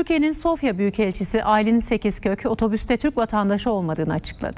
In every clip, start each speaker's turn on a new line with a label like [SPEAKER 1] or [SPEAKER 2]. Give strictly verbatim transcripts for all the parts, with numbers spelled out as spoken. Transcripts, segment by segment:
[SPEAKER 1] Türkiye'nin Sofya Büyükelçisi Aylin Sekizkök otobüste Türk vatandaşı olmadığını açıkladı.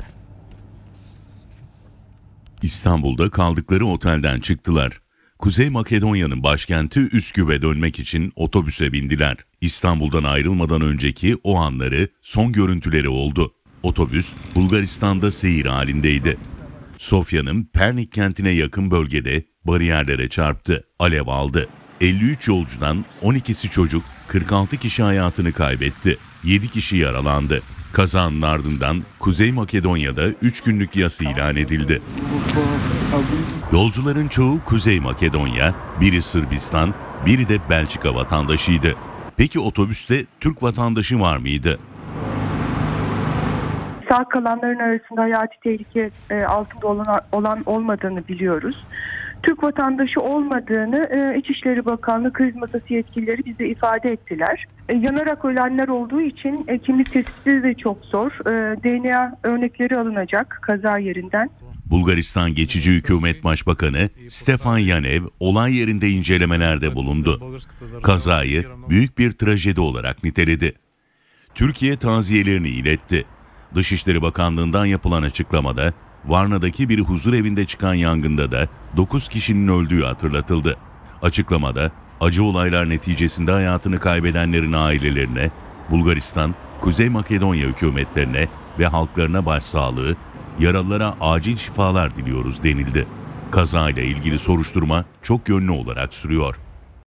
[SPEAKER 2] İstanbul'da kaldıkları otelden çıktılar. Kuzey Makedonya'nın başkenti Üsküp'e dönmek için otobüse bindiler. İstanbul'dan ayrılmadan önceki o anları, son görüntüleri oldu. Otobüs Bulgaristan'da seyir halindeydi. Sofya'nın Pernik kentine yakın bölgede bariyerlere çarptı, alev aldı. elli üç yolcudan on ikisi çocuk, kırk altı kişi hayatını kaybetti, yedi kişi yaralandı. Kazanın ardından Kuzey Makedonya'da üç günlük yas ilan edildi. Yolcuların çoğu Kuzey Makedonya, biri Sırbistan, biri de Belçika vatandaşıydı. Peki otobüste Türk vatandaşı var mıydı?
[SPEAKER 3] Sağ kalanların arasında hayati tehlike e, altında olan, olan olmadığını biliyoruz. Türk vatandaşı olmadığını e, İçişleri Bakanlığı kriz masası yetkilileri bize ifade ettiler. E, yanarak ölenler olduğu için e, kimlik tespiti de çok zor. E, D N A örnekleri alınacak kaza yerinden.
[SPEAKER 2] Bulgaristan Geçici Hükümet Başbakanı Stefan Yanev olay yerinde incelemelerde bulundu. Kazayı büyük bir trajedi olarak niteledi. Türkiye taziyelerini iletti. Dışişleri Bakanlığı'ndan yapılan açıklamada Varna'daki bir huzurevinde çıkan yangında da dokuz kişinin öldüğü hatırlatıldı. Açıklamada acı olaylar neticesinde hayatını kaybedenlerin ailelerine, Bulgaristan, Kuzey Makedonya hükümetlerine ve halklarına başsağlığı, yaralılara acil şifalar diliyoruz denildi. Kazayla ilgili soruşturma çok yönlü olarak sürüyor.